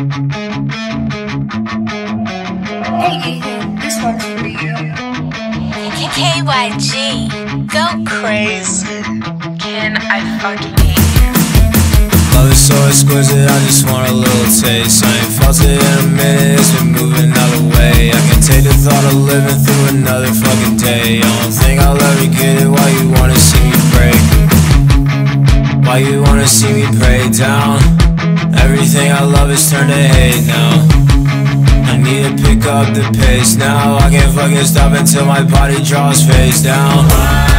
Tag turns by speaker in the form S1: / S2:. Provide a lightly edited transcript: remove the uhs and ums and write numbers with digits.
S1: Hey Ethan, this one's for you.
S2: KYG, go crazy. Can I fucking hate you?
S3: Love is so exquisite, I just want a little taste. I ain't felt it in a minute, it's been moving out of the way. I can take the thought of living through another fucking day. I don't think I'll ever get it. Why you wanna see me break? Why you wanna see me break down? Everything I love is turned to hate now. I need to pick up the pace now. I can't fucking stop until my body draws face down.